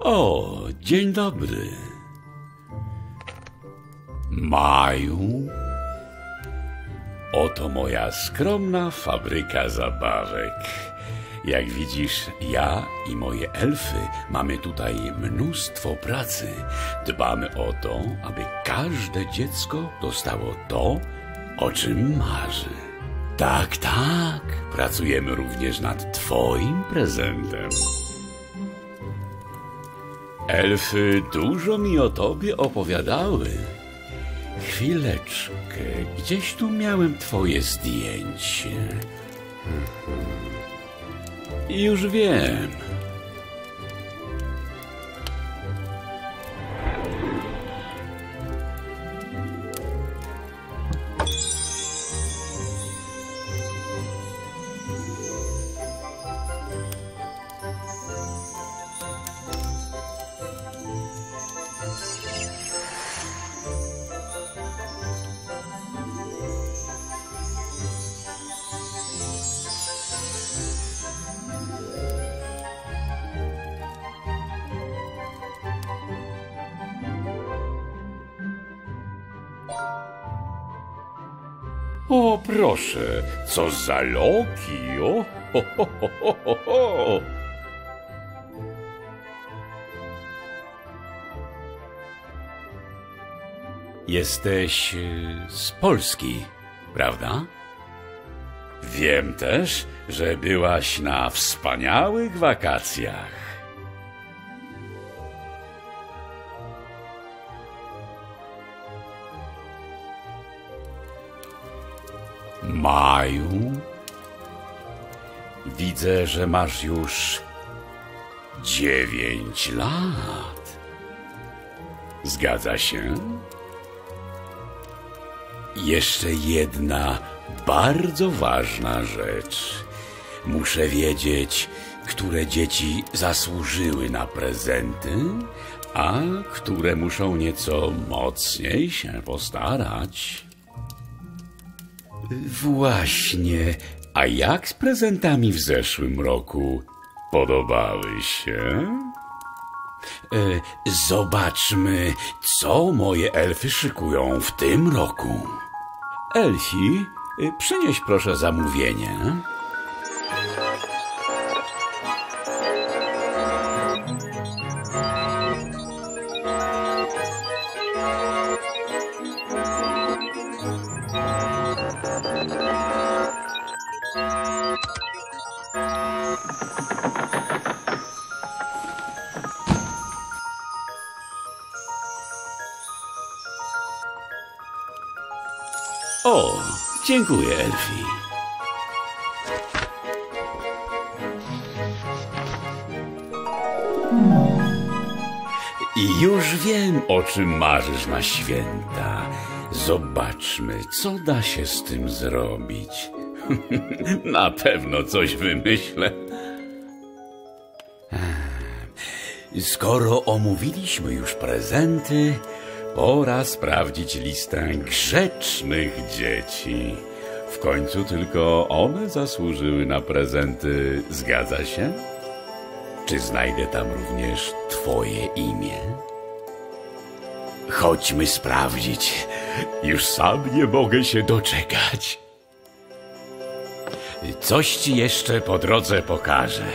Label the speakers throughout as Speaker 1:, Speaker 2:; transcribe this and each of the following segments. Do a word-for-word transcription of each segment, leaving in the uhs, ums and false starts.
Speaker 1: O, dzień dobry. Maju, oto moja skromna fabryka zabawek. Jak widzisz, ja i moje elfy mamy tutaj mnóstwo pracy. Dbamy o to, aby każde dziecko dostało to, o czym marzy. Tak, tak, pracujemy również nad twoim prezentem. Elfy dużo mi o tobie opowiadały. Chwileczkę, gdzieś tu miałem twoje zdjęcie. Już wiem. O, proszę, co za loki, o, ho, ho, ho, ho, ho. Jesteś z Polski, prawda? Wiem też, że byłaś na wspaniałych wakacjach. Maju, widzę, że masz już dziewięć lat. Zgadza się? Jeszcze jedna bardzo ważna rzecz. Muszę wiedzieć, które dzieci zasłużyły na prezenty, a które muszą nieco mocniej się postarać. Właśnie, a jak z prezentami w zeszłym roku? Podobały się? E, zobaczmy, co moje elfy szykują w tym roku. Elfi, przynieś proszę zamówienie. O, dziękuję, Elfi. I już wiem, o czym marzysz na święta. Zobaczmy, co da się z tym zrobić. Na pewno coś wymyślę. Skoro omówiliśmy już prezenty, pora sprawdzić listę grzecznych dzieci. W końcu tylko one zasłużyły na prezenty, zgadza się? Czy znajdę tam również twoje imię? Chodźmy sprawdzić. Już sam nie mogę się doczekać. Coś ci jeszcze po drodze pokażę.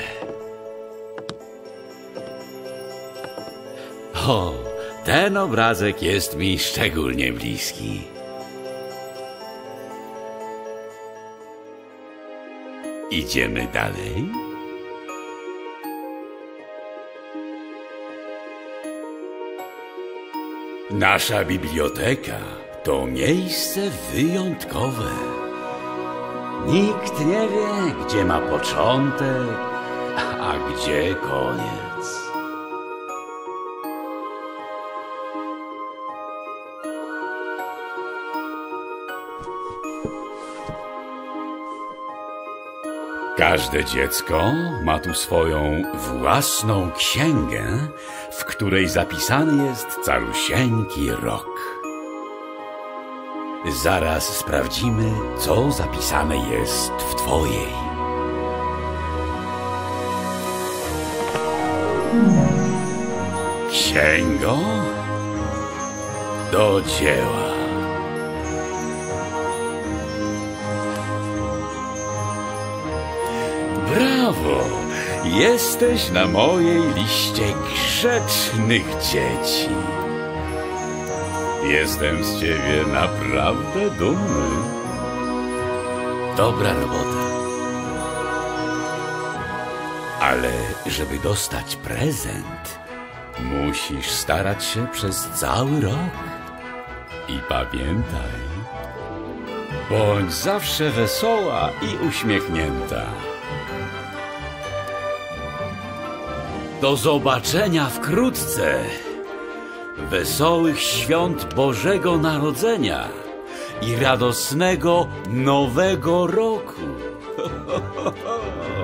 Speaker 1: O, ten obrazek jest mi szczególnie bliski. Idziemy dalej? Nasza biblioteka to miejsce wyjątkowe. Nikt nie wie, gdzie ma początek, a gdzie koniec. Każde dziecko ma tu swoją własną księgę, w której zapisany jest calusieńki rok. Zaraz sprawdzimy, co zapisane jest w twojej. Księgo, do dzieła. Brawo! Jesteś na mojej liście grzecznych dzieci. Jestem z ciebie naprawdę dumny. Dobra robota. Ale żeby dostać prezent, musisz starać się przez cały rok. I pamiętaj, bądź zawsze wesoła i uśmiechnięta. Do zobaczenia wkrótce. Wesołych świąt Bożego Narodzenia i radosnego Nowego Roku.